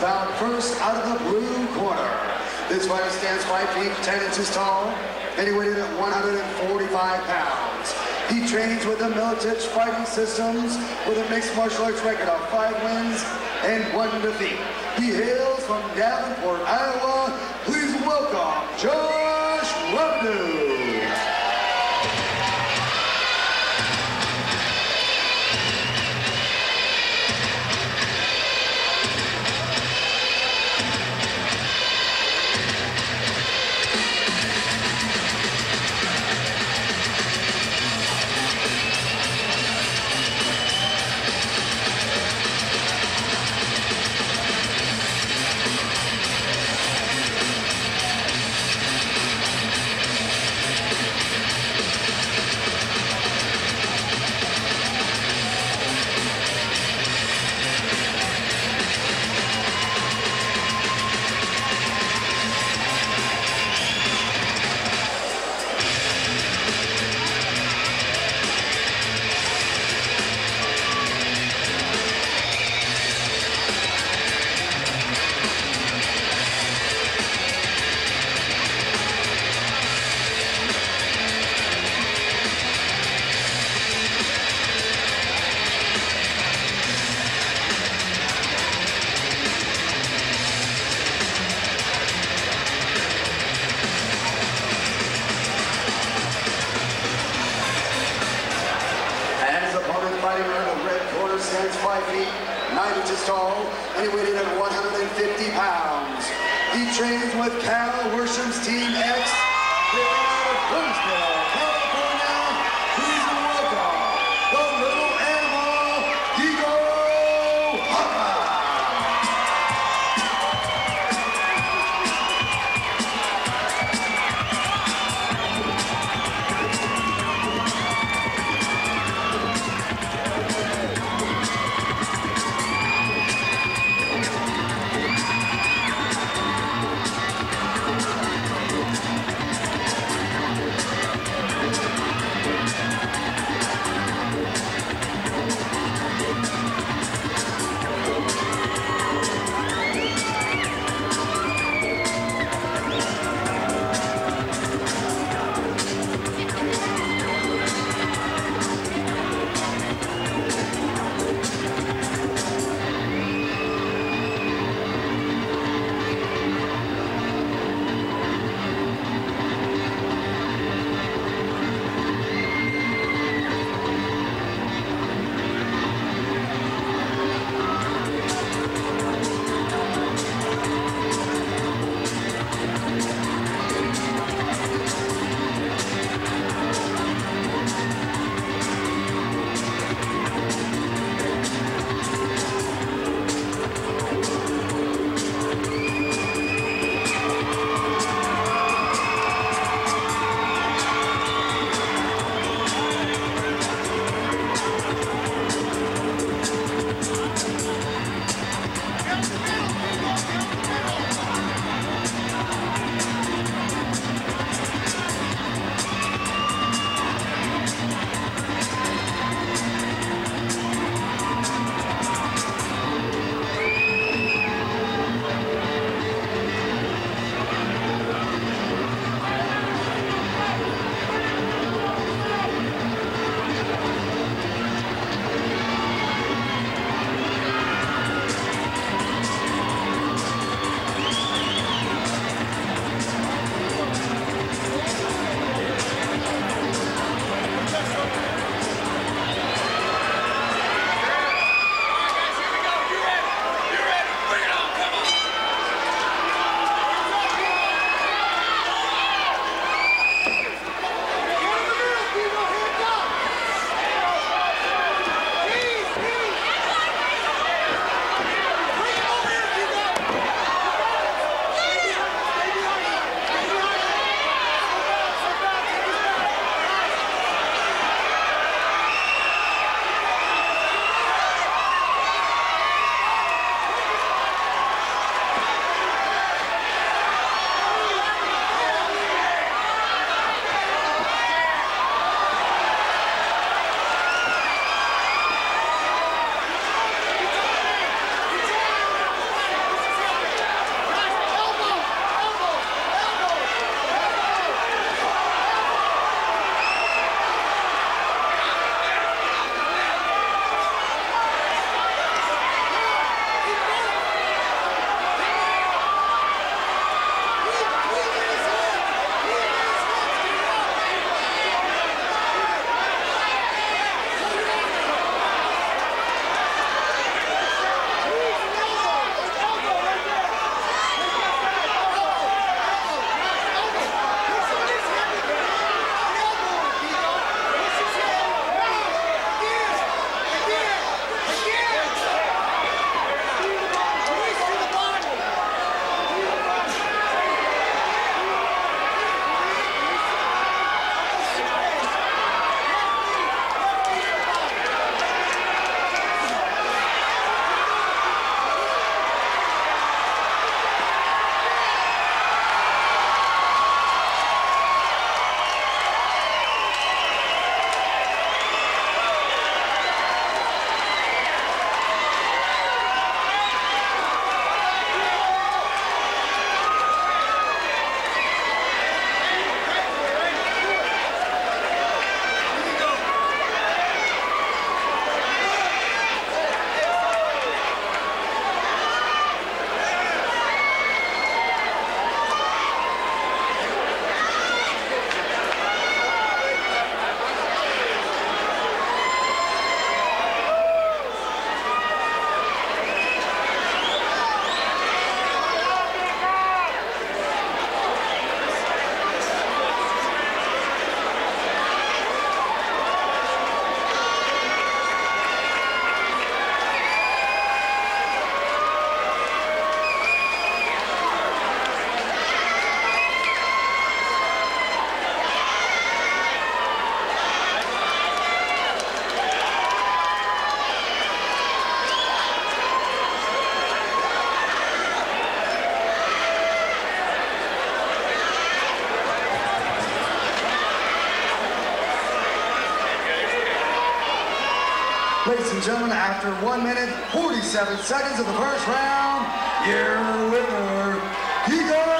bout first out of the blue corner. This fighter stands 5 feet 10 inches tall, and he weighed in at 145 pounds. He trains with the Militich Fighting Systems with a mixed martial arts record of 5 wins and 1 defeat. He hails from Davenport, Iowa. Please welcome Josh Revenue. Stands 5 feet 9 inches tall, and he weighed in at 150 pounds. He trains with Cal Worsham's Team X. They're out of Burnsville, California. Please welcome the little animal, Gigo Haka. and gentlemen, after 1 minute, 47 seconds of the first round, your winner, Giga